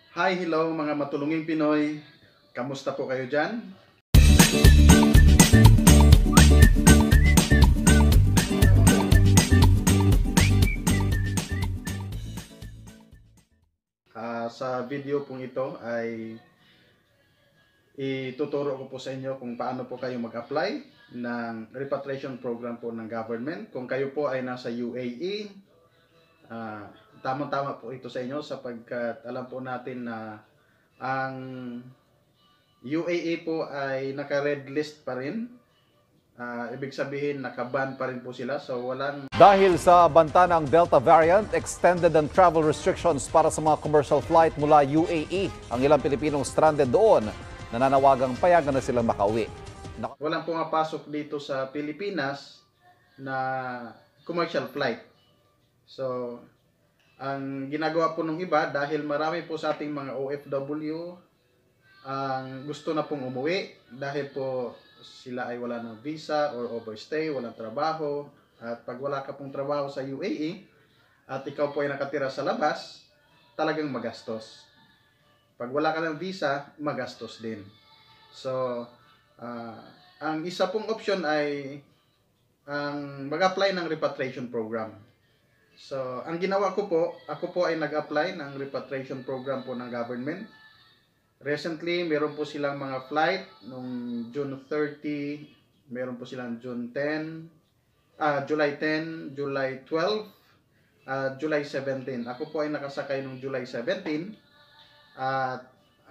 Hi, hello mga matulunging Pinoy. Kamusta po kayo dyan? Sa video pong ito ay ituturo ko po sa inyo kung paano po kayo mag-apply ng repatriation program po ng government. Kung kayo po ay nasa UAE, tamang-tama po ito sa inyo sapagkat alam po natin na ang UAE po ay naka-red list pa rin. Ibig sabihin nakaban pa rin po sila, so walang... Dahil sa banta ng Delta variant, extended ang travel restrictions para sa mga commercial flight mula UAE. Ang ilang Pilipinong stranded doon, nananawagang payagan na silang makauwi. Walang pumapasok dito sa Pilipinas na commercial flight. So, ang ginagawa po ng iba, dahil marami po sa ating mga OFW ang gusto na pong umuwi dahil po sila ay wala ng visa or overstay, walang trabaho. At pag wala ka pong trabaho sa UAE at ikaw po ay nakatira sa labas, talagang magastos. Pag wala ka ng visa, magastos din. So, ang isa pong option ay ang mag-apply ng repatriation program. So, ang ginawa ko po, ako po ay nag-apply ng repatriation program po ng government. Recently, meron po silang mga flight nung June 30, meron po silang July 10, July 12, July 17. Ako po ay nakasakay nung July 17 at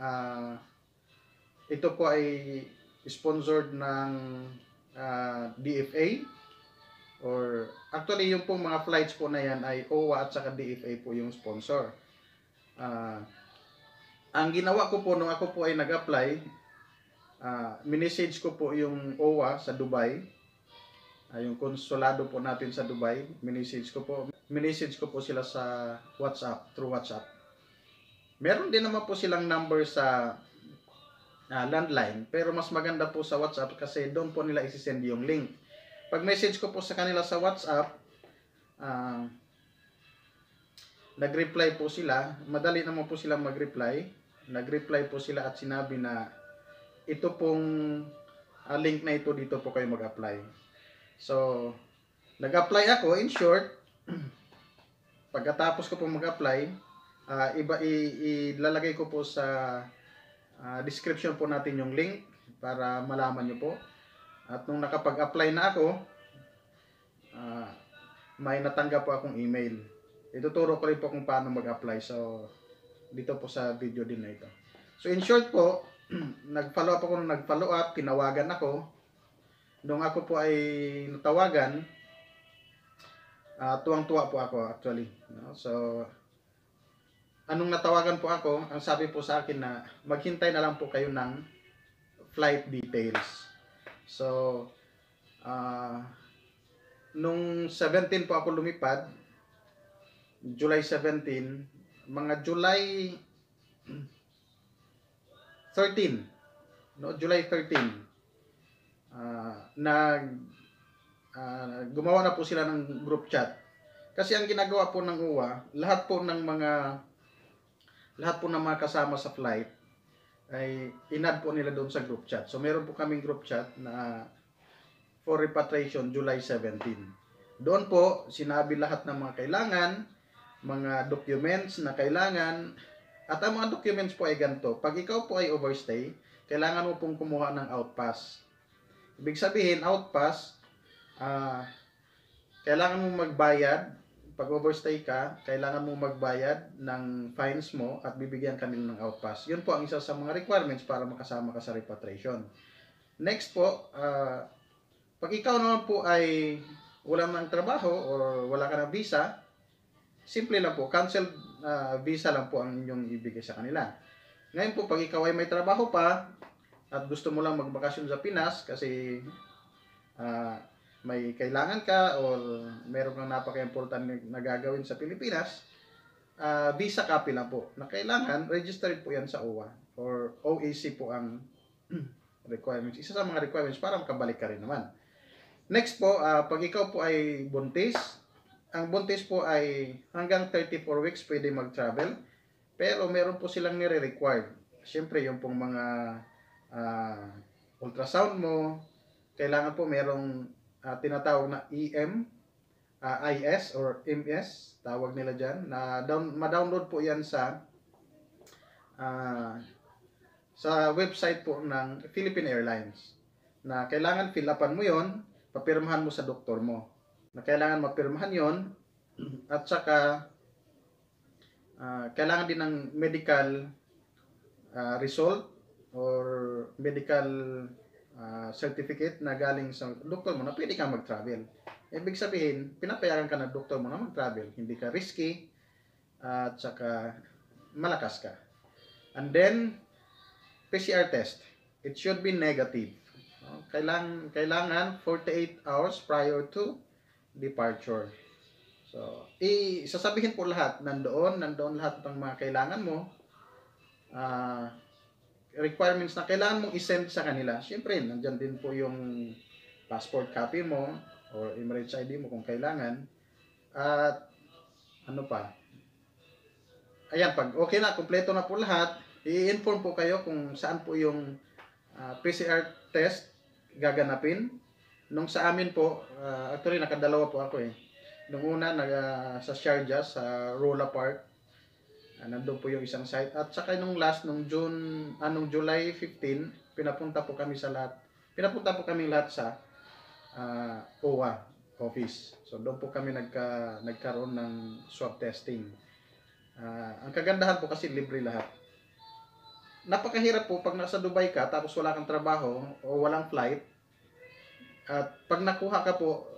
ito po ay sponsored ng DFA, or actually yung pong mga flights po na yan ay OWA at saka DFA po yung sponsor. Ang ginawa ko po nung ako po ay nag-apply, minisage ko po yung OWA sa Dubai, yung konsulado po natin sa Dubai, minisage ko po sila sa WhatsApp, through WhatsApp. Meron din naman po silang number sa landline, pero mas maganda po sa WhatsApp kasi doon po nila isi-send yung link. Pag message ko po sa kanila sa WhatsApp, nag-reply po sila, madali naman po sila mag-reply. Nag-reply po sila at sinabi na ito pong link na ito, dito po kayo mag-apply. So, nag-apply ako, in short. Pagkatapos ko po mag-apply, ilalagay ko po sa description po natin yung link para malaman nyo po. At nung nakapag-apply na ako, may natanggap po akong email. Ituturo ko rin po kung paano mag-apply. So, dito po sa video din na ito. So, in short po, nag-follow up ako nung nag-follow up, tinawagan ako. Nung ako po ay natawagan, tuwang-tuwa po ako actually. So, anong natawagan po ako, ang sabi po sa akin na maghintay na lang po kayo ng flight details. So, nung 17 po ako lumipad, July 17, mga July 13, no? July 13, gumawa na po sila ng group chat. Kasi ang ginagawa po ng UWA, lahat po ng mga kasama sa flight ay in-add po nila doon sa group chat. So meron po kaming group chat na for repatriation July 17. Doon po sinabi lahat ng mga kailangan, mga documents na kailangan. At ang mga documents po ay ganito. Pag ikaw po ay overstay, kailangan mo pong kumuha ng outpass. Ibig sabihin, outpass, kailangan mo magbayad. Pag overstay ka, kailangan mo magbayad ng fines mo at bibigyan ka nila ng outpass. Yun po ang isa sa mga requirements para makasama ka sa repatriation. Next po, pag ikaw naman po ay wala ng trabaho or wala ka ng visa, simple lang po, cancel visa lang po ang inyong ibigay sa kanila. Ngayon po, pag ikaw ay may trabaho pa at gusto mo lang magbakasyon sa Pinas kasi may kailangan ka o meron kang napaka-important na gagawin sa Pilipinas, visa copy lang po na kailangan, registered po yan sa OWA or OAC po ang requirements. Isa sa mga requirements para makabalik ka rin naman. Next po, pag ikaw po ay buntis, ang buntis po ay hanggang 34 weeks pwede mag-travel. Pero meron po silang nire-required. Siyempre, yung pong mga ah, ultrasound mo, kailangan po merong tinatawag na IS or MS, tawag nila dyan, na ma-download po yan ah, sa website po ng Philippine Airlines. Na kailangan fill upan mo yon, papirmahan mo sa doktor mo. Na kailangan mapirmahan yon, at saka kailangan din ng medical result or medical certificate na galing sa doktor mo na pwede kang mag-travel. Ibig sabihin, pinapayagan ka ng doktor mo na mag-travel. Hindi ka risky at saka malakas ka. And then, PCR test. It should be negative. Kailangan 48 hours prior to departure. So, sasabihin po lahat, nandoon lahat ng mga kailangan mo, requirements na kailangan mong isend sa kanila. Siyempre, nandyan din po yung passport copy mo or Emirates ID mo kung kailangan. At ano pa? Ayan, pag okay na, kompleto na po lahat, i-inform po kayo kung saan po yung PCR test gaganapin. Nung sa amin po, actually nakadalawa po ako eh. Nung una, sa Sharjah, sa Rola Park, nandun po yung isang site. At saka nung last, nung July 15, pinapunta po kami lahat sa OWA office. So doon po kami nagkaroon ng swab testing. Ang kagandahan po kasi libre lahat. Napakahirap po pag nasa Dubai ka tapos wala kang trabaho o walang flight. At pag nakuha ka po,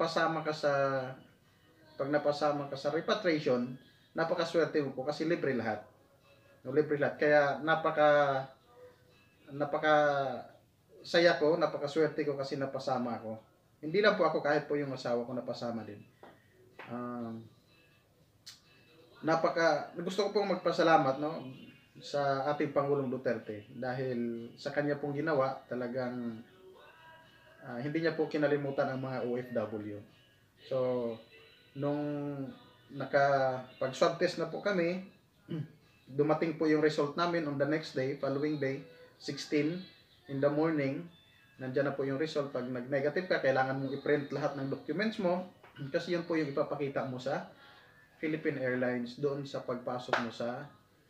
pag napasama ka sa repatriation, napakaswerte mo po kasi libre lahat. Libre lahat. Kaya napaka saya ko, napakaswerte ko kasi napasama ako. Hindi lang po ako, kahit po yung asawa ko napasama din. Gusto ko pong magpasalamat sa ating Pangulong Duterte dahil sa kanya pong ginawa, talagang hindi niya po kinalimutan ang mga OFW. So, nung pag-swab test na po kami, dumating po yung result namin on the next day, following day, 16 in the morning. Nandiyan na po yung result. Pag nag-negative ka, kailangan mong i-print lahat ng documents mo kasi yun po yung ipapakita mo sa Philippine Airlines doon sa pagpasok mo sa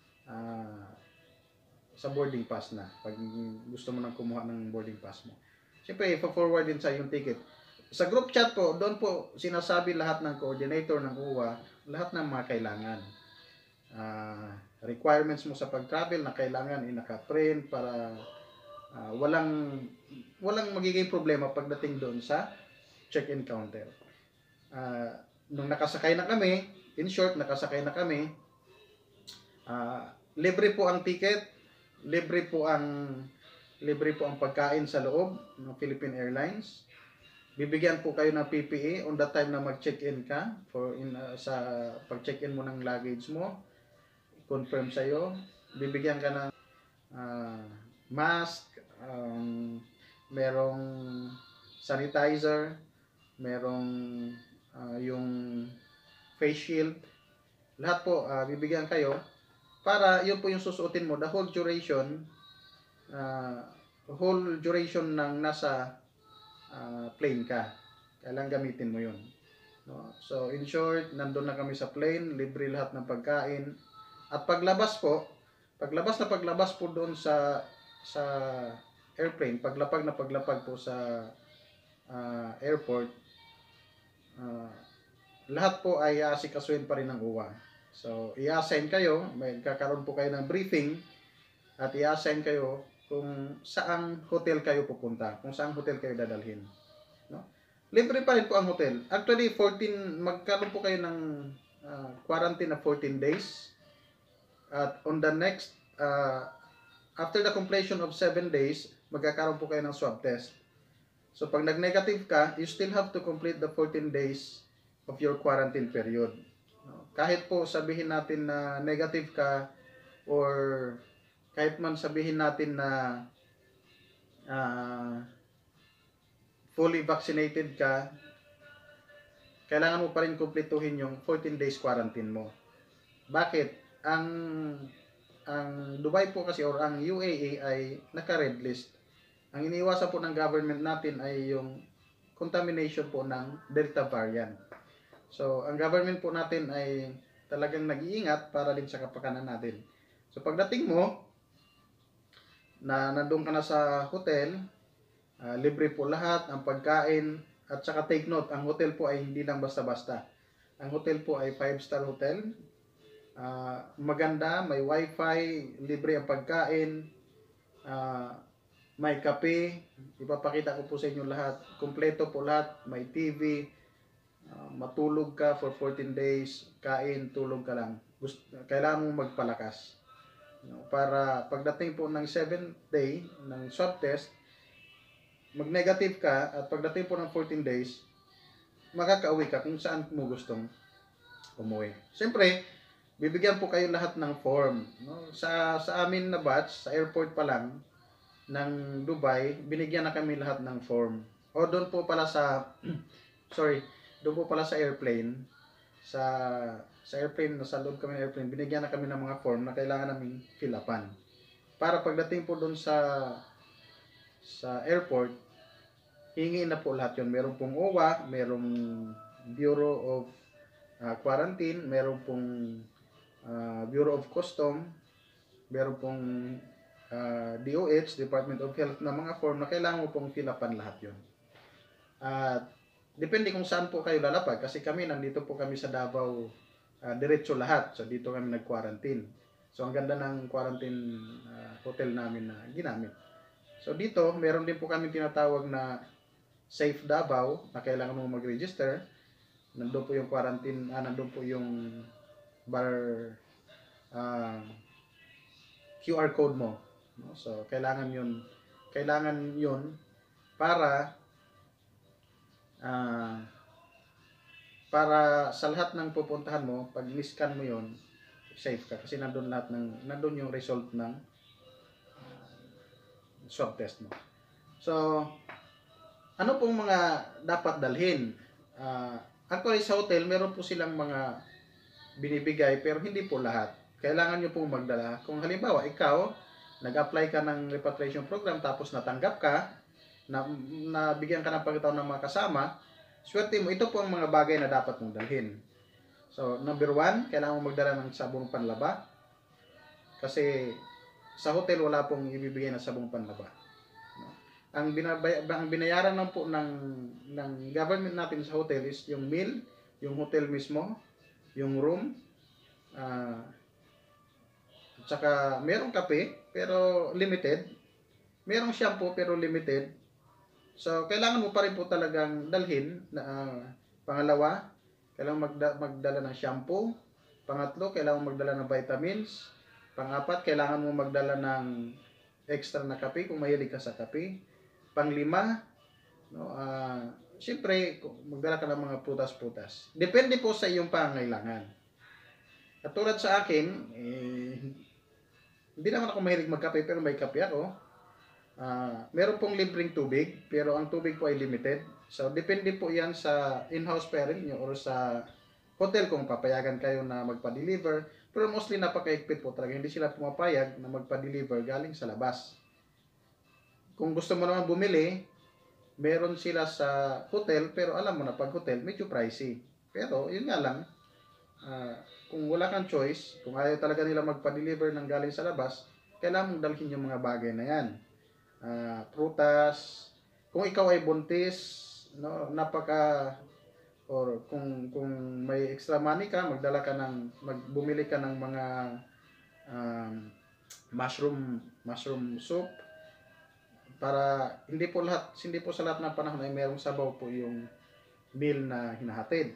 boarding pass na. Pag gusto mo nang kumuha ng boarding pass mo. Siyempre, ipa-forward din sa yung ticket. Sa group chat po, doon po sinasabi lahat ng coordinator ng UWA, lahat ng mga kailangan. Requirements mo sa pag-travel na kailangan naka-print para walang magiging problema pagdating doon sa check-in counter. Nung nakasakay na kami, in short, libre po ang ticket, libre po ang pagkain sa loob ng Philippine Airlines. Bibigyan po kayo ng PPE on the time na mag-check-in ka sa pag-check-in mo ng luggage mo. Confirm sa iyo. Bibigyan ka ng mask, merong sanitizer, merong yung face shield. Lahat po bibigyan kayo para yun po yung susuotin mo the whole duration ng nasa plane ka. Kailangan gamitin mo yun. No? So, in short, nandun na kami sa plane, libre lahat ng pagkain. At paglabas po doon sa airplane, paglapag po sa airport, lahat po ay aasikasuhin pa rin ng UWA. So, i-assign kayo, magkakaroon po kayo ng briefing at i-assign kayo kung saang hotel kayo pupunta, kung saang hotel kayo dadalhin. No? Libre pa rin po ang hotel. Actually, magkaroon po kayo ng quarantine na 14 days. At on the next, after the completion of 7 days, magkakaroon po kayo ng swab test. So, pag nag-negative ka, you still have to complete the 14 days of your quarantine period. No? Kahit po sabihin natin na negative ka or kahit man sabihin natin na fully vaccinated ka, kailangan mo pa rin kumpletuhin yung 14 days quarantine mo. Bakit? ang Dubai po kasi or ang UAE ay naka-red list. Ang iniiwasan po ng government natin ay yung contamination po ng Delta variant. So, ang government po natin ay talagang nag-iingat para din sa kapakanan natin. So, pagdating mo, na nandun ka na sa hotel, libre po lahat, ang pagkain, at saka take note, ang hotel po ay hindi lang basta-basta. Ang hotel po ay 5-star hotel. Maganda, may wifi, libre ang pagkain, may kape, ipapakita ko po sa inyo lahat, kumpleto po lahat, may TV, matulog ka for 14 days, kain, tulog ka lang. Kailangan mong magpalakas. Para pagdating po ng 7th day ng swab test, mag-negative ka at pagdating po ng 14 days, makakauwi ka kung saan mo gustong umuwi. Siyempre, bibigyan po kayo lahat ng form. No? Sa amin na batch, sa airport pa lang ng Dubai, binigyan na kami lahat ng form. O doon po pala sa, doon po pala sa airplane, sa airplane, nasa loob kami ng airplane, binigyan na kami ng mga form na kailangan naming fill upan. Para pagdating po doon sa airport, hingin na po lahat yun. Meron pong OWA, merong Bureau of Quarantine, meron pong Bureau of Custom, meron pong DOH, Department of Health, na mga form na kailangan mo pong fill upan lahat yun. Depende kung saan po kayo lalapag, kasi kami, nandito po kami sa Davao, diretso lahat. So, dito kami nag-quarantine. So, ang ganda ng quarantine hotel namin na ginamit. So, dito, meron din po kami tinatawag na Safe Davao, na kailangan mo mag-register. Nandun po yung quarantine, nandun po yung QR code mo. So, kailangan yun para sa lahat ng pupuntahan mo, pag ni-scan mo yun, safe ka. Kasi nandun yung result ng swab test mo. So, ano pong mga dapat dalhin? Actually, sa hotel, meron po silang mga binibigay, pero hindi po lahat. Kailangan nyo pong magdala. Kung halimbawa, ikaw, nag-apply ka ng repatriation program, tapos natanggap ka, na bigyan ka ng pagkataon ng mga kasama, swerte mo, ito po ang mga bagay na dapat mong dalhin. So, number 1, kailangan mong magdala ng sabong panlaba. Kasi sa hotel, wala pong ibibigay na sabong panlaba. Ang binayaran lang po ng government natin sa hotel is yung meal, yung hotel mismo, yung room, at saka merong kape, pero limited. Merong shampoo, pero limited. So, kailangan mo pa rin po talagang dalhin. Pangalawa, kailangan magdala ng shampoo. Pangatlo, kailangan magdala ng vitamins. Pangapat, kailangan mo magdala ng extra na kape kung mahilig ka sa kape. Panglima, siyempre, magdala ka ng mga prutas-prutas. Depende po sa iyong pangangailangan. At tulad sa akin, hindi naman ako mahilig magkape, pero may kape ako. Meron pong libreng tubig, pero ang tubig po ay limited. So, depende po yan sa in-house parent nyo or sa hotel kung papayagan kayo na magpa-deliver. Pero mostly napaka-higpit po talaga. Hindi sila pumapayag na magpa-deliver galing sa labas. Kung gusto mo naman bumili, meron sila sa hotel, pero alam mo na pag hotel, medyo pricey. Pero, yun nga lang, kung wala kang choice, kung ayaw talaga nila magpa-deliver ng galing sa labas, kailangan mong dalhin yung mga bagay na yan. Prutas, kung ikaw ay buntis, or kung may extra money ka, bumili ka ng mga mushroom soup, para hindi po sa lahat ng panahon ay merong sabaw po yung meal na hinahatid.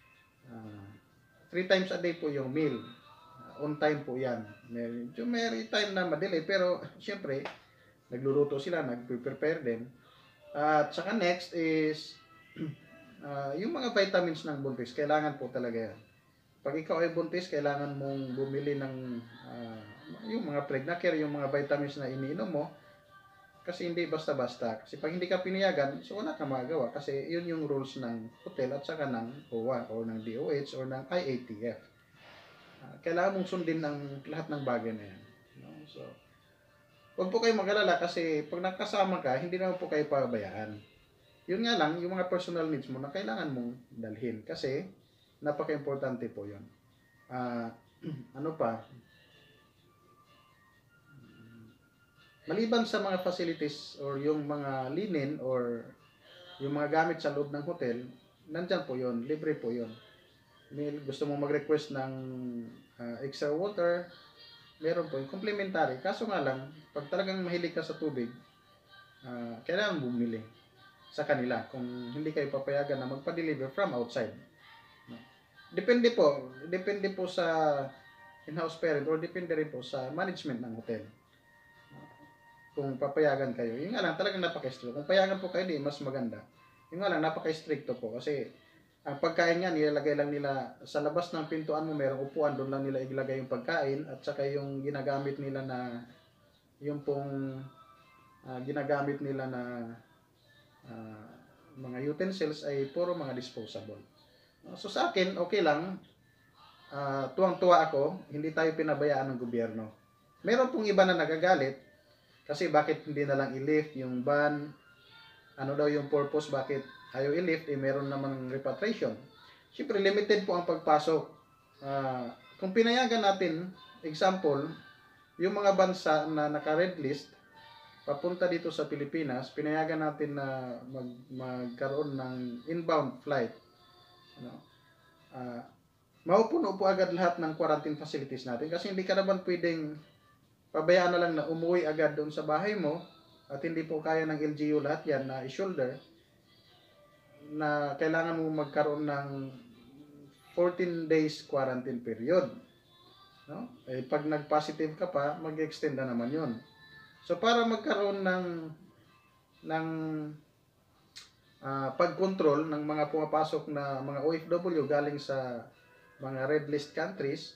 3 times a day po yung meal. On time po yan. May time na madelay, pero syempre, nagluluto sila, nagpe-prepare din. At saka next is, yung mga vitamins ng buntis, kailangan po talaga yan. Pag ikaw ay buntis, kailangan mong bumili ng yung mga Pregnacare, yung mga vitamins na iniinom mo, kasi hindi basta-basta. Kasi pag hindi ka pinayagan, so wala kang magagawa. Kasi yun yung rules ng hotel at saka ng OWA or ng DOH or ng IATF. kailangan mong sundin ang lahat ng bagay na yan. No? So, huwag po kayo mag-alala kasi pag nakasama ka, hindi naman po kayo pabayaan. Yun nga lang, yung mga personal needs mo na kailangan mong dalhin kasi napaka-importante po yun. Ano pa? Maliban sa mga facilities or yung mga linen or yung mga gamit sa loob ng hotel, nandyan po yun, libre po yun. May gusto mong mag-request ng extra water, meron po yung complimentary. Kaso nga lang, pag talagang mahilig ka sa tubig, kailangan bumili sa kanila kung hindi kayo papayagan na magpa-deliver from outside. Depende po sa in-house parent or depende rin po sa management ng hotel. Kung papayagan kayo. Yung nga lang, talagang napaka-strict. Kung payagan po kayo, di mas maganda. Yung nga lang, napaka-stricto po. Kasi, ang pagkain niya, nilalagay lang nila sa labas ng pintuan mo, merong upuan, doon lang nila ilagay yung pagkain, at saka yung ginagamit nila na, yung pong ginagamit nila na mga utensils ay puro mga disposable. So sa akin, okay lang. Tuwang-tuwa ako, hindi tayo pinabayaan ng gobyerno. Meron pong iba na nagagalit, kasi bakit hindi na lang i-lift yung ban? Ano daw yung purpose? Bakit ayaw i-lift? Meron naman repatriation. Siyempre, limited po ang pagpasok. Kung pinayagan natin, example, yung mga bansa na naka-red list, papunta dito sa Pilipinas, pinayagan natin na magkaroon ng inbound flight. Maupuno po agad lahat ng quarantine facilities natin kasi hindi ka naman pwedeng pabayaan na lang na umuwi agad doon sa bahay mo at hindi po kaya ng LGU lahat yan na i-shoulder na kailangan mo magkaroon ng 14 days quarantine period. No? Pag nag-positive ka pa, mag-extend na naman yun. So para magkaroon ng pag-control ng mga pumapasok na mga OFW galing sa mga red list countries,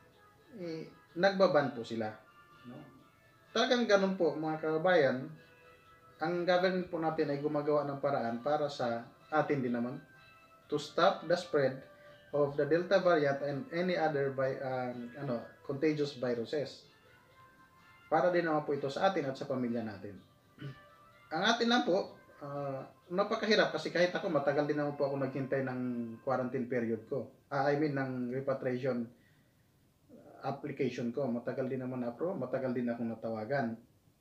nagbaban po sila. No? Talagang ganun po mga kababayan, ang government po natin ay gumagawa ng paraan para sa atin din naman to stop the spread of the Delta variant and any other contagious viruses. Para din naman po ito sa atin at sa pamilya natin. Ang atin lang po, napakahirap kasi kahit ako matagal din naman po ako naghintay ng quarantine period ko. Ng repatriation application ko. Matagal din naman na-approve, matagal din akong natawagan.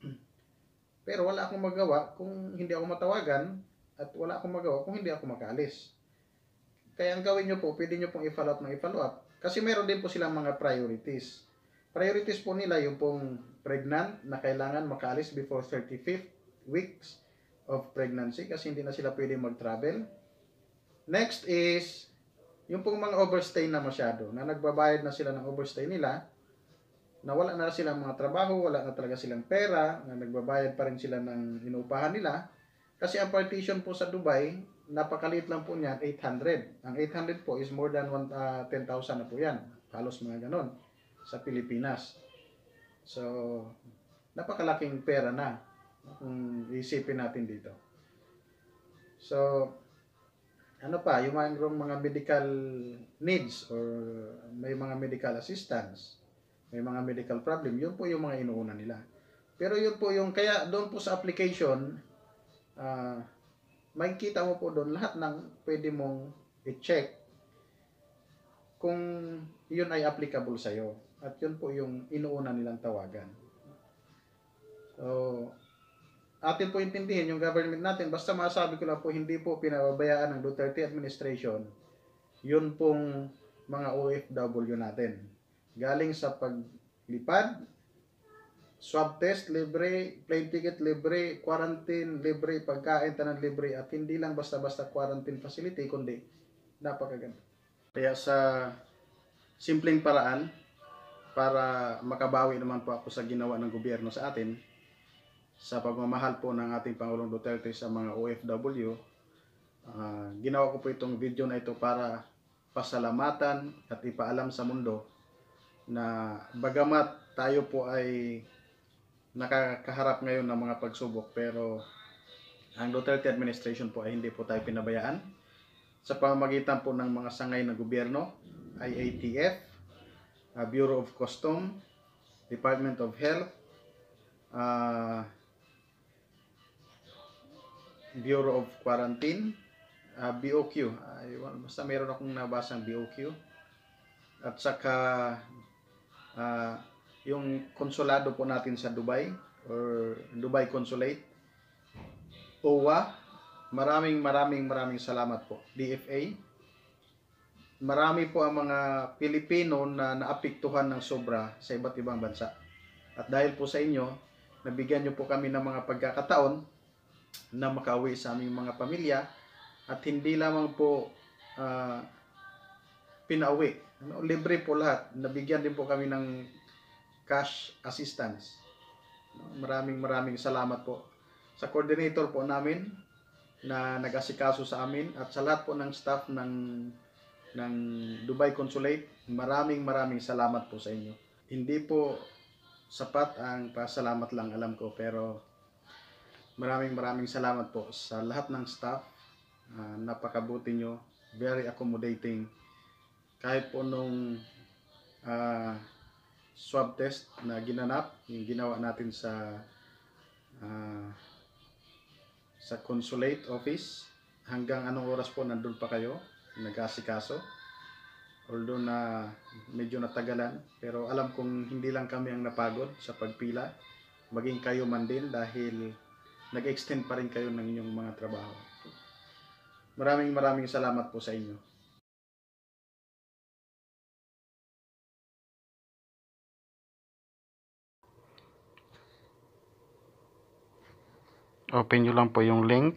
Pero wala akong magawa kung hindi ako matawagan at wala akong magawa kung hindi ako makaalis. Kaya ang gawin nyo po, pwede nyo pong i-follow up. Kasi meron din po silang mga priorities. Priorities po nila yung pong pregnant na kailangan makaalis before 35th weeks of pregnancy kasi hindi na sila pwede mag-travel. Next is yung pong mga overstay na masyado, na nagbabayad na sila ng overstay nila, na wala na silang mga trabaho, wala na talaga silang pera, na nagbabayad pa rin sila ng inuupahan nila. Kasi ang partition po sa Dubai, napakaliit lang po niyan, 800. Ang 800 po is more than 10,000 na po yan. Halos mga ganon sa Pilipinas. So, napakalaking pera na kung isipin natin dito. So, ano pa, yung mga medical needs or may mga medical assistance, may mga medical problem, yun po yung mga inuuna nila. Pero yun po yung, kaya doon po sa application, makikita mo po doon lahat ng pwede mong i-check kung yun ay applicable sa'yo. At yun po yung inuuna nilang tawagan. So, atin po intindihin yung government natin, basta masabi ko lang po, hindi po pinababayaan ng Duterte administration yun pong mga OFW natin. Galing sa paglipad, swab test libre, plane ticket libre, quarantine libre, pagkain tanan libre, at hindi lang basta-basta quarantine facility, kundi napakaganda. Kaya sa simpleng paraan, para makabawi naman po ako sa ginawa ng gobyerno sa atin, sa pagmamahal po ng ating Pangulong Duterte sa mga OFW, ginawa ko po itong video na ito para pasalamatan at ipaalam sa mundo na bagamat tayo po ay nakakaharap ngayon ng mga pagsubok, pero ang Duterte administration po ay hindi po tayo pinabayaan sa pamamagitan po ng mga sangay na gobyerno, IATF, Bureau of Custom, Department of Health, uh, Bureau of Quarantine, BOQ. Basta meron akong nabasang BOQ. At saka uh, yung konsulado po natin sa Dubai or Dubai Consulate, OWA, maraming salamat po. DFA, marami po ang mga Pilipino na naapektuhan ng sobra sa iba't ibang bansa. At dahil po sa inyo, nabigyan nyo po kami ng mga pagkakataon na makauwi sa aming mga pamilya at hindi lamang po pinauwi. Libre po lahat. Nabigyan din po kami ng cash assistance. Maraming salamat po sa coordinator po namin na nag-asikaso sa amin at sa lahat po ng staff ng Dubai Consulate. Maraming salamat po sa inyo. Hindi po sapat ang pasalamat lang, alam ko, pero maraming salamat po sa lahat ng staff. Napakabuti nyo, very accommodating. Kahit po nung swab test na ginanap, yung ginawa natin sa consulate office, hanggang anong oras po nandun pa kayo nag-asikaso. Although na medyo natagalan, pero alam kong hindi lang kami ang napagod sa pagpila, maging kayo man din dahil nag-extend pa rin kayo ng inyong mga trabaho. Maraming salamat po sa inyo. Open nyo lang po yung link.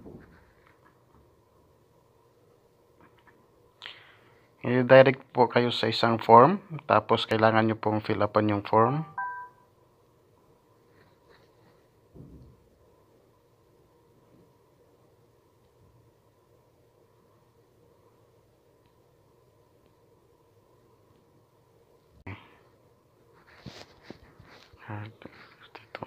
I-direct po kayo sa isang form. Tapos kailangan nyo pong fill upan yung form. Dito.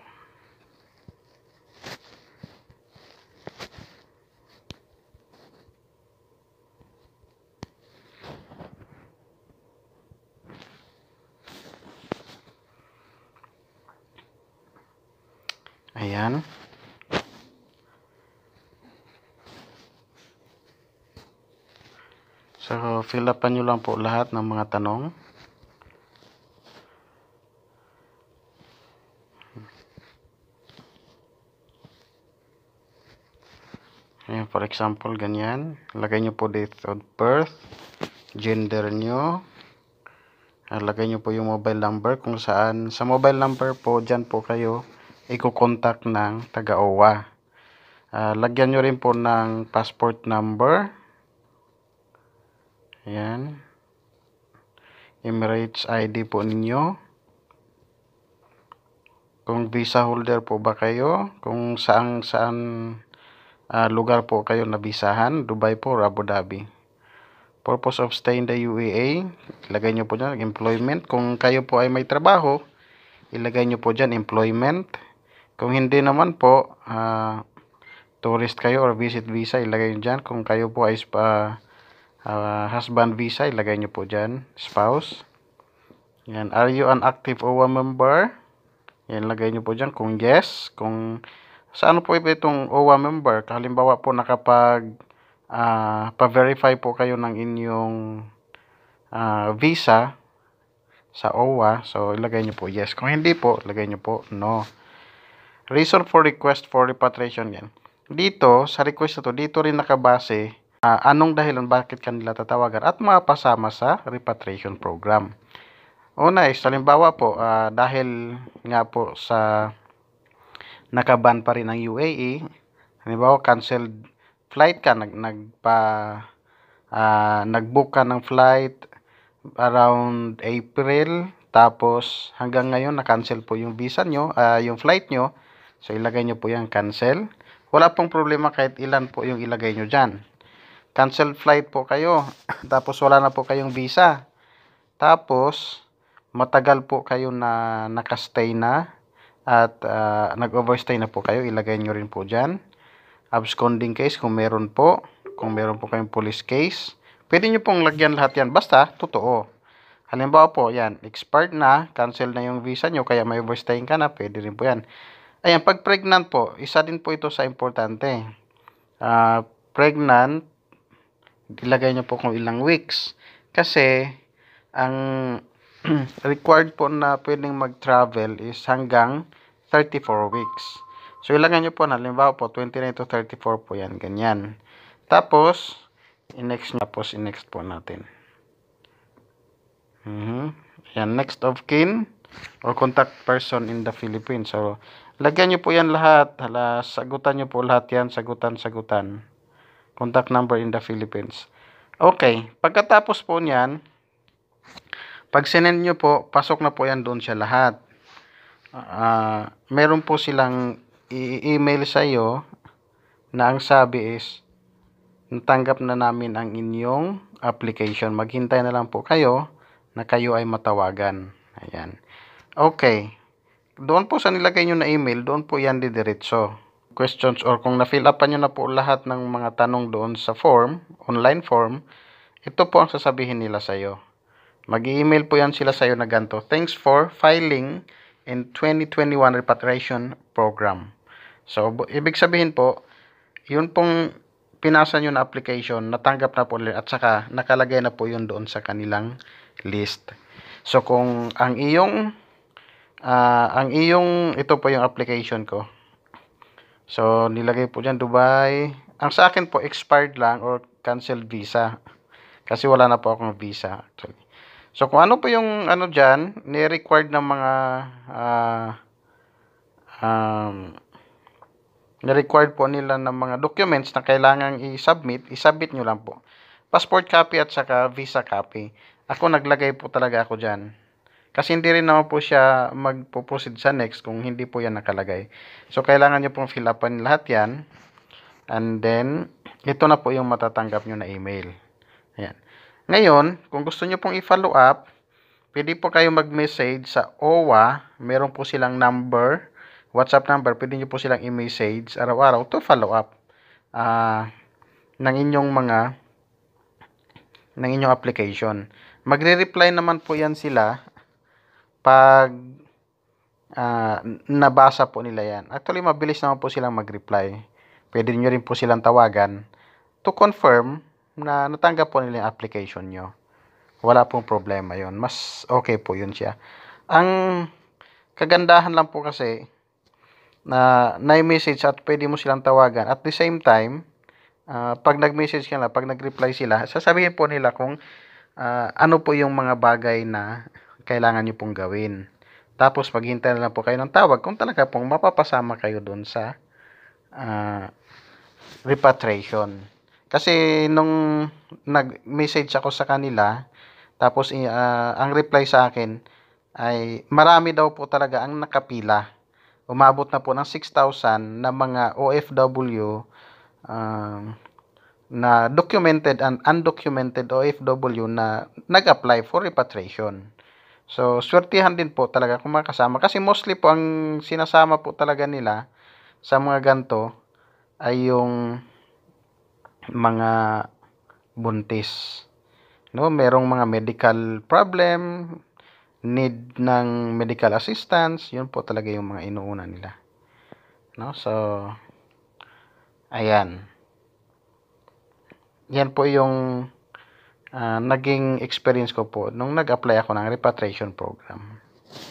Ayan. So, fill upan nyo lang po lahat ng mga tanong. Ayan, for example, ganyan. Lagay nyo po date of birth, gender nyo. Lagay nyo po yung mobile number kung saan. Sa mobile number po, dyan po kayo i-contact ng taga-OWA. Lagyan nyo rin po ng passport number. Ayan. Emirates ID po ninyo. Kung visa holder po ba kayo. Kung saan lugar po kayo nabisahan. Dubai po or Abu Dhabi. Purpose of stay in the UAE. Ilagay nyo po dyan employment. Kung kayo po ay may trabaho, ilagay nyo po dyan employment. Kung hindi naman po, tourist kayo or visit visa, ilagay nyo dyan. Kung kayo po ay husband visa, ilagay nyo po dyan, spouse. Yan. Are you an active OWA member? Yan, ilagay nyo po dyan kung yes. Kung saan po itong OWA member? Halimbawa po nakapag pa-verify po kayo ng inyong visa sa OWA. So, ilagay nyo po yes. Kung hindi po, ilagay nyo po no. Reason for request for repatriation yan. Dito, sa request na to, dito rin nakabase anong dahilan bakit kanila tatawagan at mapasama sa repatriation program. Una is, halimbawa po, dahil nga po sa nakaban pa rin ang UAE, halimbawa canceled flight ka, nag-book ka ng flight around April, tapos hanggang ngayon na-cancel po yung visa nyo, yung flight nyo. So, ilagay nyo po yung cancel. Wala pong problema kahit ilan po yung ilagay nyo dyan. Cancel flight po kayo. Tapos, wala na po kayong visa. Tapos, matagal po kayo na nakastay na at nag-overstay na po kayo. Ilagay nyo rin po dyan. Absconding case kung meron po. Kung meron po kayong police case. Pwede nyo pong lagyan lahat yan. Basta, totoo. Halimbawa po, yan, expired na, cancel na yung visa nyo, kaya may overstaying ka na, pwede rin po yan. Ayan, pag pregnant po, isa din po ito sa importante. Pregnant, ilagay nyo po kung ilang weeks. Kasi, ang required po na pwedeng mag-travel is hanggang 34 weeks. So, ilagay nyo po na, halimbawa po, 29 to 34 po yan, ganyan. Tapos, i-next po natin. Yan, next of kin or contact person in the Philippines. So, lagyan nyo po yan lahat. Sagutan nyo po lahat yan. Sagutan. Contact number in the Philippines. Okay. Pagkatapos po niyan, pag sinend nyo po, pasok na po yan doon siya lahat. Meron po silang i-email sa iyo na ang sabi is, natanggap na namin ang inyong application. Maghintay na lang po kayo na kayo ay matawagan. Ayan. Okay. Doon po sa nilagay nyo na email, doon po yan didiretso. Questions or kung na-fill up nyo na po lahat ng mga tanong doon sa form, online form, ito po ang sasabihin nila sa iyo. Mag-email po yan sila sa iyo na ganito. Thanks for filing in 2021 repatriation program. So, ibig sabihin po, yun pong pinasa nyo na application, natanggap na po at saka nakalagay na po yun doon sa kanilang list. So, kung ang iyong ito po yung application ko. So, nilagay po dyan Dubai. Ang sa akin po, expired lang or canceled visa. Kasi wala na po akong visa actually. So, kung ano po yung dyan, ni-required ng mga na-required po nila ng mga documents na kailangang i-submit nyo lang po. Passport copy at saka visa copy. Ako naglagay po talaga ako dyan. Kasi hindi rin naman po siya magpo-proceed sa next kung hindi po yan nakalagay. So, kailangan nyo pong fill upan lahat yan. And then, ito na po yung matatanggap nyo na email. Ayan. Ngayon, kung gusto nyo pong i-follow up, pwede po kayo mag-message sa OWA. Meron po silang number, WhatsApp number. Pwede nyo po silang i-message araw-araw to follow up ng inyong application. Magre-reply naman po yan sila pag nabasa po nila yan. Actually, mabilis naman po silang mag-reply. Pwede nyo rin po silang tawagan to confirm na natanggap po nila yung application nyo. Wala pong problema yon. Mas okay po yun siya. Ang kagandahan lang po kasi na na-message at pwede mo silang tawagan. At the same time, pag nag-message ka na, pag nag-reply sila, sasabihin po nila kung ano po yung mga bagay na kailangan nyo pong gawin. Tapos, maghintay na lang po kayo ng tawag kung talaga pong mapapasama kayo doon sa repatriation. Kasi, nung nag-message ako sa kanila, tapos, ang reply sa akin ay marami daw po talaga ang nakapila. Umabot na po ng 6,000 na mga OFW na documented and undocumented OFW na nag-apply for repatriation. So, swertihan din po talaga kung makasama. Kasi mostly po ang sinasama po talaga nila sa mga ganito ay yung mga buntis. No, merong mga medical problem, need ng medical assistance, yun po talaga yung mga inuuna nila. No, so ayan. Yan po yung naging experience ko po nung nag-apply ako ng repatriation program.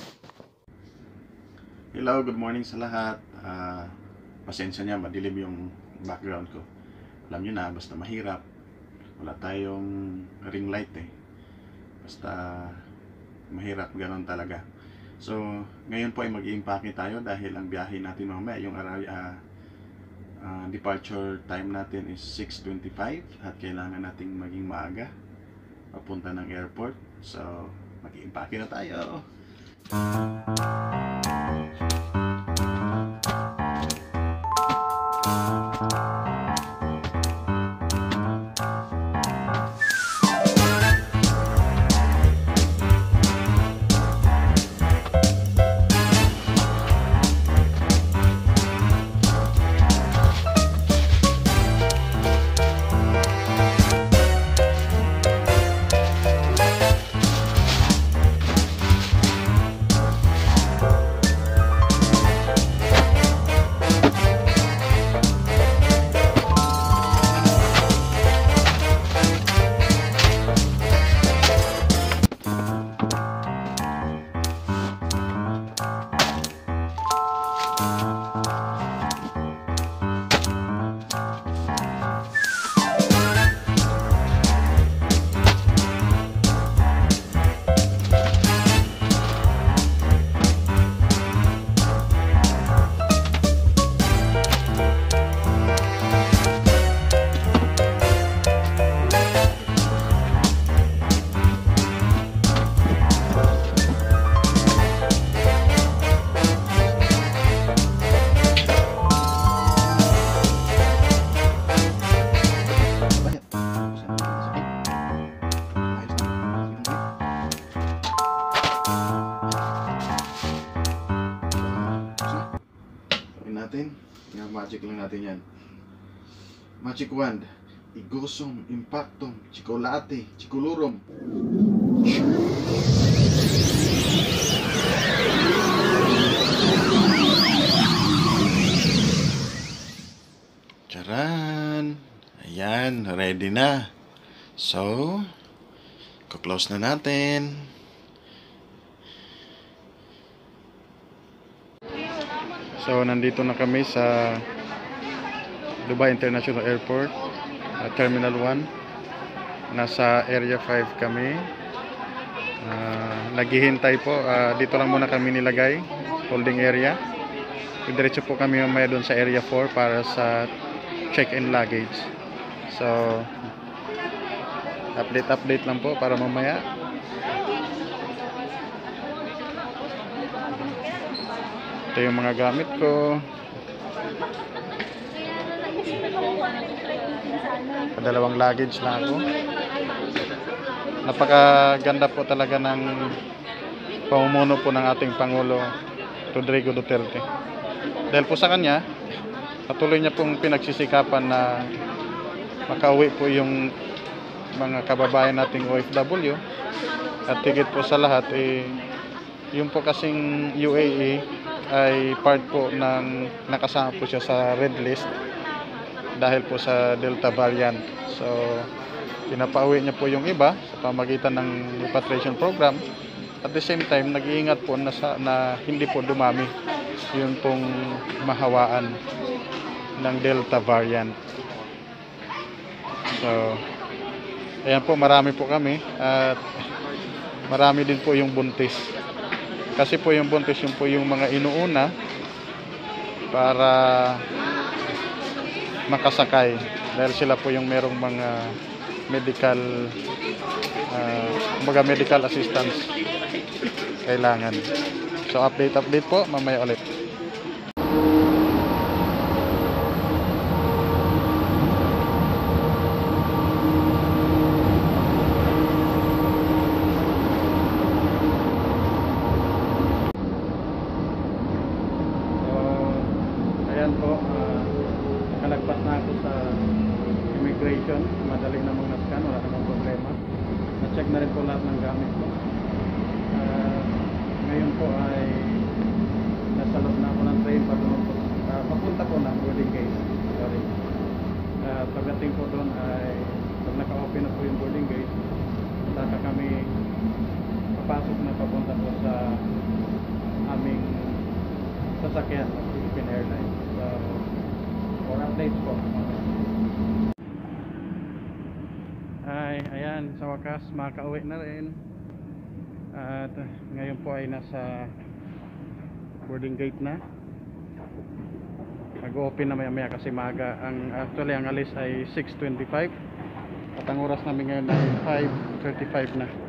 Hello, good morning sa lahat. Pasensya niya, madilim yung background ko. Alam niyo na, basta mahirap. Wala tayong ring light eh. Basta mahirap, ganoon talaga. So, ngayon po ay mag-i-impake tayo dahil ang biyahe natin mamaya, yung departure time natin is 6:25 at kailangan nating maging maaga papunta ng airport. So, mag-i-impake na tayo. natin. Nga magic lang natin yan. Magic wand. Igosong, impactum, chikolate, chikulurum. Charan! Ayan, ready na. So, close na natin. So, nandito na kami sa Dubai International Airport, Terminal 1. Nasa Area 5 kami. Naghihintay po. Dito lang muna kami nilagay, holding area. Diretso po kami mamaya doon sa Area 4 para sa check-in luggage. So, update lang po para mamaya. Ito yung mga gamit ko. Dalawang luggage na ako. Napakaganda po talaga ng pamumuno po ng ating Pangulo Rodrigo Duterte. Dahil po sa kanya, patuloy niya pong pinagsisikapan na makauwi po yung mga kababayan nating OFW. At higit po sa lahat, yung po kasing UAE ay part po ng nakasama po siya sa red list dahil po sa Delta variant. So, pinapauwi niya po yung iba sa pamagitan ng repatriation program. At the same time, nag-iingat po na hindi po dumami yung pong mahawaan ng Delta variant. So, ayan po, marami po kami at marami din po yung buntis. Kasi po yung buntis yung po yung mga inuuna para makasakay dahil sila po yung merong mga medical assistance kailangan. So update po mamaya ulit. Nakalagpas na ako sa immigration. Madali namang na-scan, wala namang problema. Na-check na rin po lahat ng gamit ko. Ngayon po ay nasa loob na ako ng train papunta po ng boarding gate. Sorry. Pagdating po doon ay pag naka-open na po yung boarding gate, saka kami papasok na papunta po sa aming sasakyan ng Philippine Airlines. So, for updates po. Ayan, sa wakas makauwi na rin. At ngayon po ay nasa boarding gate na. Mag-open na maya kasi maaga. Actually ang alis ay 6:25 at ang oras namin ngayon ay 5:35 na.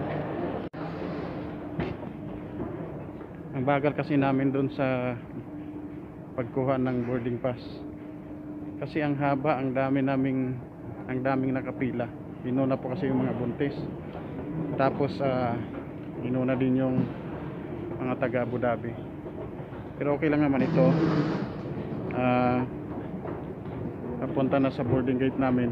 Ang bagal kasi namin doon sa pagkuha ng boarding pass. Kasi ang haba, ang daming nakapila. Inuna po kasi yung mga buntis. Tapos inuna din yung mga taga Abu Dhabi. Pero okay lang naman ito. Napunta na sa boarding gate namin.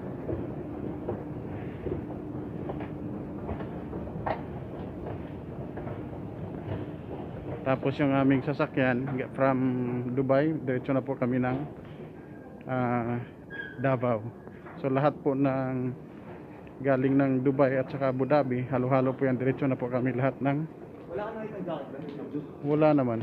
Tapos yung aming sasakyan from Dubai, diretso na po kami ng Davao. So lahat po ng galing ng Dubai at saka Abu Dhabi, halo-halo po yan, diretso na po kami lahat ng wala naman.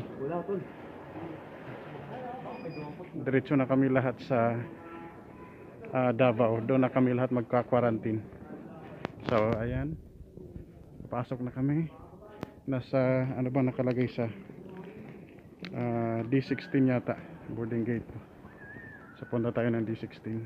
Diretso na kami lahat sa Davao. Doon na kami lahat magka-quarantine. So ayan, pasok na kami. Nasa ano ba nakalagay sa D16 yata boarding gate. So punta tayo ng D16.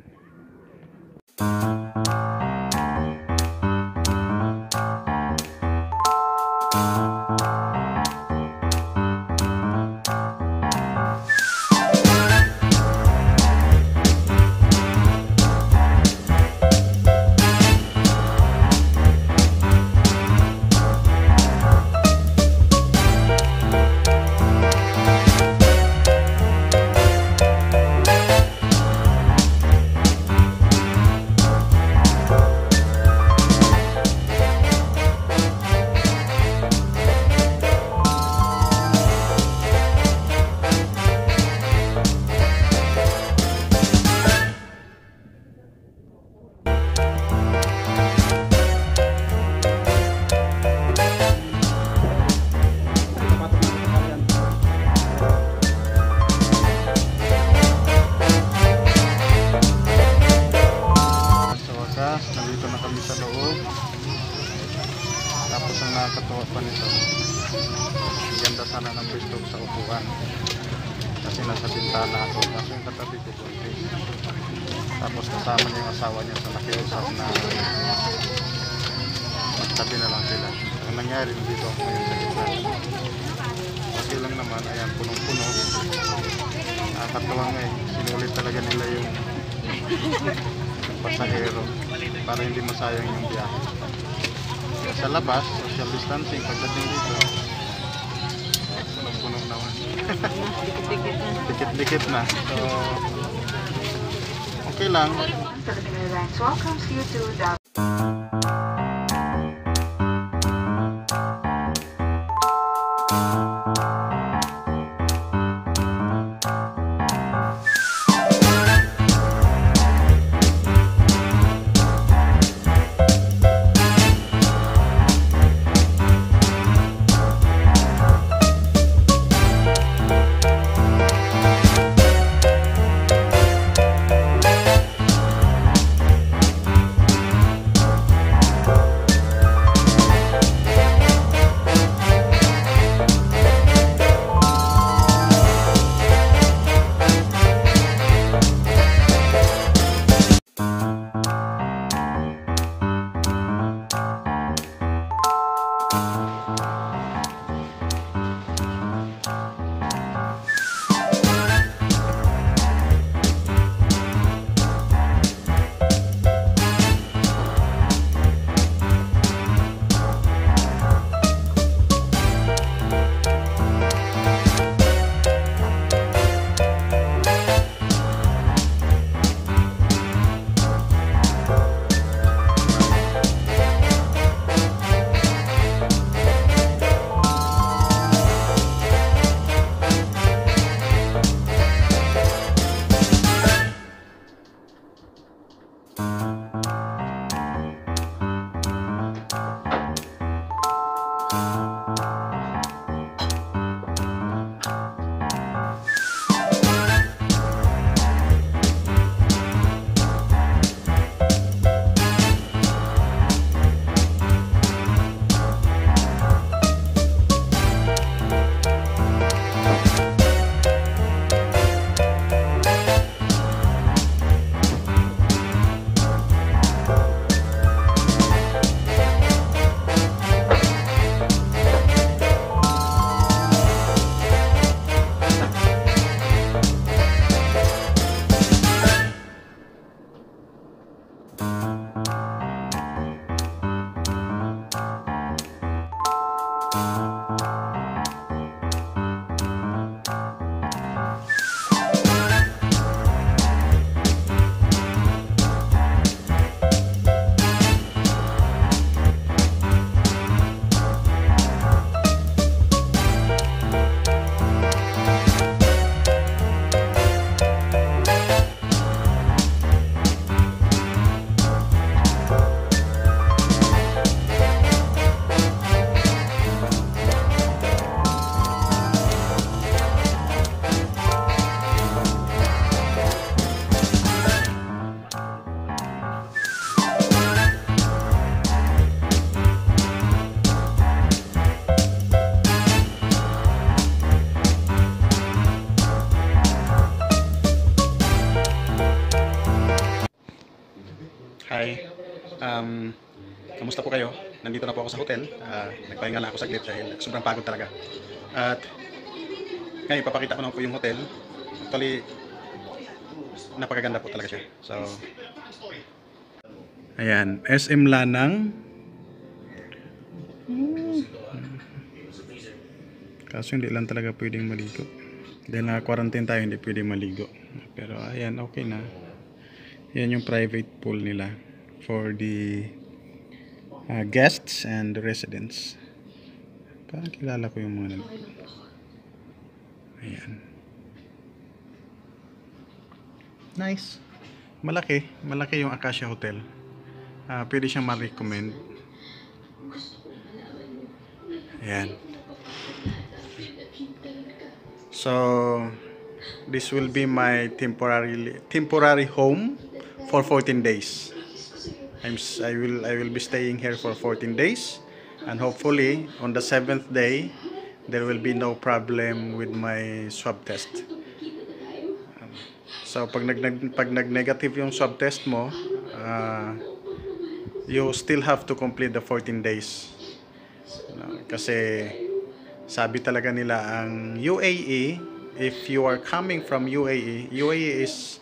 upuan. Kasi nasa bintana ako, kasi yung katabi ko kunti. Tapos kasama niya yung asawa niya, so nakiusap na magtabi na lang sila. Ang nangyari dito ako ngayon sa gitna. Okay lang naman, ayan, punong-puno. Nakakatawa nga eh, sinulit talaga nila yung pasahero para hindi masayang yung biyahe. Sa labas, social distancing, pagdating dito, punong-puno naman. Dikit-dikit na. So, okay lang. Philippine Airlines welcomes you to the Hi. Kamusta po kayo? Nandito na po ako sa hotel. Nagpahinga na ako saglit dahil sobrang pagod talaga. At ngayon ipapakita ko na po yung hotel. Actually, napakaganda po talaga siya. So, ayan, SM Lanang. Kaso hindi lang talaga pwedeng maligo. Dahil naka-quarantine tayo, hindi pwedeng maligo. Pero ayan, okay na. Yan yung private pool nila for the guests and the residents. Parang kilala ko yung mga nag... Ayan. Nice. Malaki. Malaki yung Acacia Hotel. Pwede siyang ma-recommend. Ayan. So, this will be my temporary home for 14 days. I will be staying here for 14 days, and hopefully on the 7th day there will be no problem with my swab test. So pag nag-negative yung swab test mo, you still have to complete the 14 days. Kasi sabi talaga nila ang UAE, if you are coming from UAE is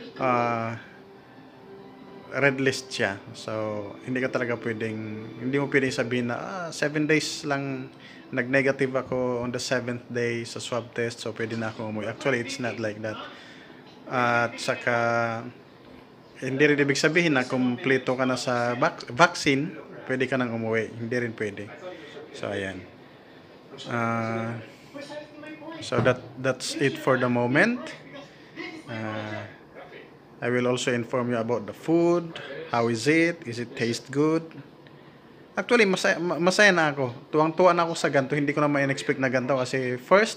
red list siya. So hindi mo pwedeng sabihin na 7 days lang nag-negative ako on the 7th day sa swab test, so pwede na ako umuwi. Actually, it's not like that. At saka hindi rin ibig sabihin na kumpleto ka na sa vaccine, pwede ka nang umuwi. Hindi rin pwede. So ayan. So that's it for the moment. I will also inform you about the food. How is it? Is it taste good? Actually, masaya na ako. Tuwang-tuwa na ako sa ganito. Hindi ko na ma-expect na ganito kasi first,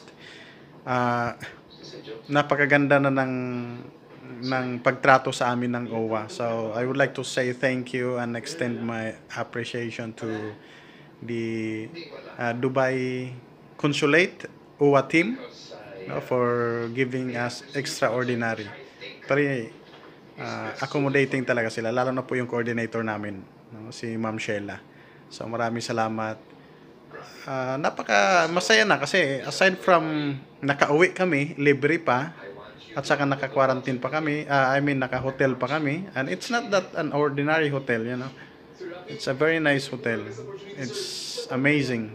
napakaganda na ng pagtrato sa amin ng OWA. So, I would like to say thank you and extend my appreciation to the Dubai Consulate OWA team for giving us extraordinary. Pero accommodating talaga sila, lalo na po yung coordinator namin, si Ma'am Sheila. So maraming salamat. Masaya na kasi aside from nakauwi kami, libre pa, at saka naka-quarantine pa kami, naka-hotel pa kami, and it's not that an ordinary hotel, you know. It's a very nice hotel. It's amazing.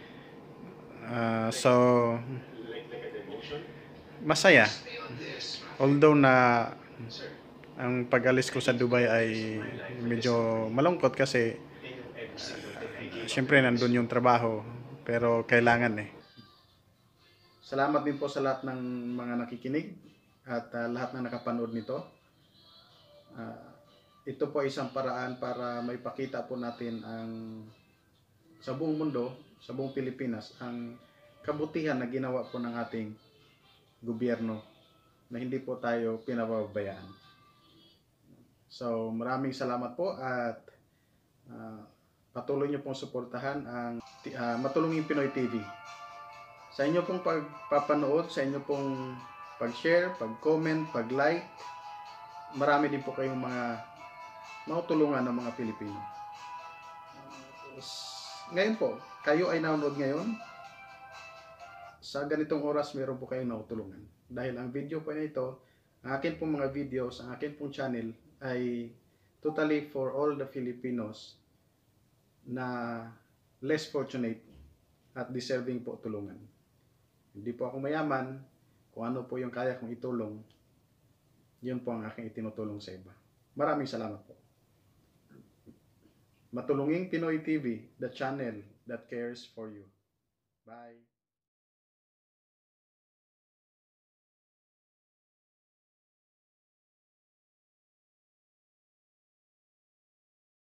So masaya. Although na ang pag-alis ko sa Dubai ay medyo malungkot kasi siyempre nandun yung trabaho, pero kailangan eh. Salamat din po sa lahat ng mga nakikinig at lahat na nakapanood nito. Ito po ay isang paraan para maipakita po natin sa buong mundo, sa buong Pilipinas, ang kabutihan na ginawa po ng ating gobyerno na hindi po tayo pinababayaan. So maraming salamat po at patuloy niyo pong suportahan ang Matulungin Pinoy TV. Sa inyo pong pagpapanood, sa inyo pong pag-share, pag-comment, pag-like, marami din po kayong mga matulungan ng mga Pilipino. Ngayon po, kayo ay nanonood ngayon. Sa ganitong oras, meron po kayong natulungan. Dahil ang video po na ito, ang akin pong mga videos, ang akin pong channel ay totally for all the Filipinos na less fortunate at deserving po tulungan. Hindi po ako mayaman, kung ano po yung kaya kong itulong, yun po ang aking itinutulong sa iba. Maraming salamat po. Matulungin Pinoy TV, the channel that cares for you. Bye.